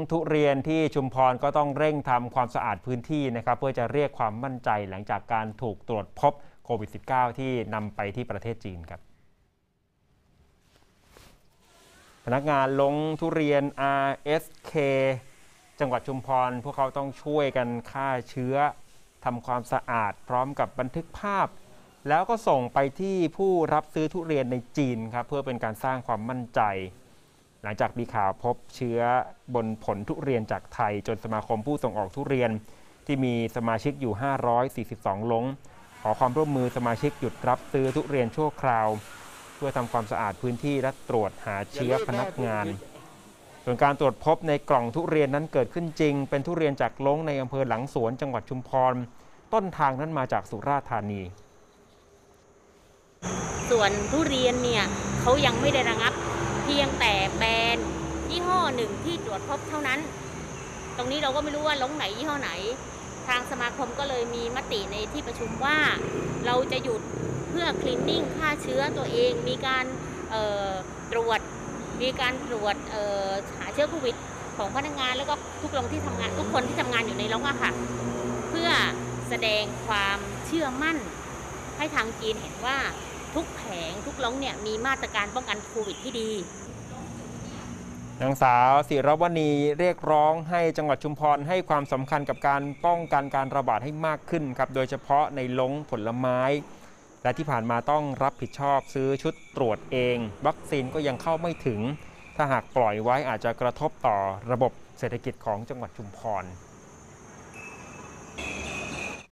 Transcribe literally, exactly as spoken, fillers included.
ทุเรียนที่ชุมพรก็ต้องเร่งทำความสะอาดพื้นที่นะครับเพื่อจะเรียกความมั่นใจหลังจากการถูกตรวจพบโควิด สิบเก้า ที่นำไปที่ประเทศจีนครับพนักงานลงทุเรียน อาร์ เอส เค จังหวัดชุมพรพวกเขาต้องช่วยกันฆ่าเชื้อทำความสะอาดพร้อมกับบันทึกภาพแล้วก็ส่งไปที่ผู้รับซื้อทุเรียนในจีนครับเพื่อเป็นการสร้างความมั่นใจหลังจากมีข่าวพบเชื้อบนผลทุเรียนจากไทยจนสมาคมผู้ส่งออกทุเรียนที่มีสมาชิกอยู่ห้าร้อยสี่สิบสองลงขอความร่วมมือสมาชิกหยุดรับซื้อทุเรียนชั่วคราวเพื่อทำความสะอาดพื้นที่และตรวจหาเชื้อพนักงานส่วนการตรวจพบในกล่องทุเรียนนั้นเกิดขึ้นจริงเป็นทุเรียนจากลงในอำเภอหลังสวนจังหวัดชุมพรต้นทางนั้นมาจากสุราษฎร์ธานีส่วนทุเรียนเนี่ยเขายังไม่ได้ระงับเพียงแต่แบรนด์ยี่ห้อหนึ่งที่ตรวจพบเท่านั้นตรงนี้เราก็ไม่รู้ว่าลงไหนยี่ห้อไหนทางสมาคมก็เลยมีมติในที่ประชุมว่าเราจะหยุดเพื่อคลีนนิ่งฆ่าเชื้อตัวเองมีการตรวจมีการตรวจหาเชื้อโควิดของพนักงานแล้วก็ทุกลงที่ทำงานทุกคนที่ทำงานอยู่ในลงอะค่ะเพื่อแสดงความเชื่อมั่นให้ทางจีนเห็นว่าทุกแผงทุกลงเนี่ยมีมาตรการป้องกันโควิดที่ดีนางสาวศิรวณีเรียกร้องให้จังหวัดชุมพรให้ความสำคัญกับการป้องกันการระบาดให้มากขึ้นครับโดยเฉพาะในลงผลไม้และที่ผ่านมาต้องรับผิดชอบซื้อชุดตรวจเองวัคซีนก็ยังเข้าไม่ถึงถ้าหากปล่อยไว้อาจจะกระทบต่อระบบเศรษฐกิจของจังหวัดชุมพร